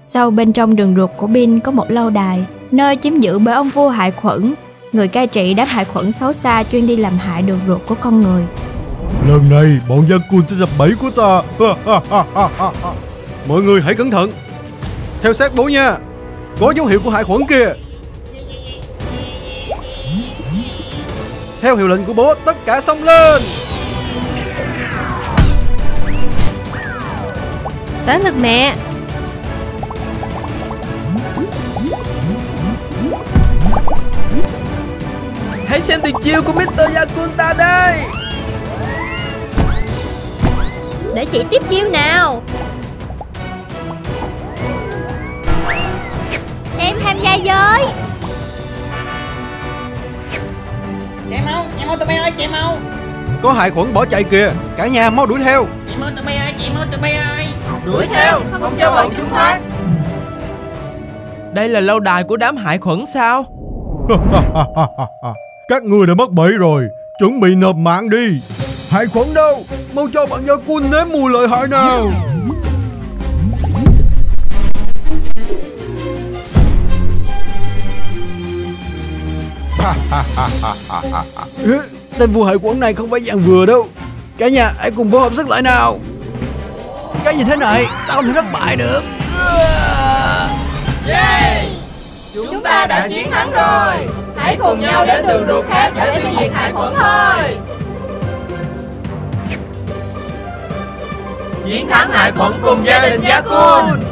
Sâu bên trong rừng ruột của Bin có một lâu đài, nơi chiếm giữ bởi ông vua hại khuẩn, người cai trị đám hại khuẩn xấu xa chuyên đi làm hại đường ruột của con người. Lần này bọn Yakun sẽ dập bẫy của ta. Mọi người hãy cẩn thận. Theo sát bố nha. Có dấu hiệu của hại khuẩn kìa. Theo hiệu lệnh của bố, tất cả xông lên. Đến lượt mẹ. Hãy xem tuyệt chiêu của Mr. Yakun ta đây. Để chị tiếp chiêu nào. Em tham gia với. Chạy mau tụi bay ơi, chạy mau. Có hại khuẩn bỏ chạy kìa. Cả nhà mau đuổi theo. Chạy mau tụi bay ơi. Đuổi theo, không cho bọn chúng thoát. Đây là lâu đài của đám hại khuẩn sao? Các ngươi đã mắc bẫy rồi, chuẩn bị nộp mạng đi. Hại khuẩn đâu, mau cho bạn Yakun nếm mùi lợi hại nào. Tên vua hại khuẩn này không phải dạng vừa đâu. Cả nhà hãy cùng phối hợp sức lại nào. Cái gì thế này, tao không thể thất bại được. Yeah! Chúng ta đã chiến thắng rồi. Hãy cùng nhau đến đường ruột khác để tiêu diệt hại khuẩn thôi. Chiến thắng hại khuẩn cùng gia đình Yakun.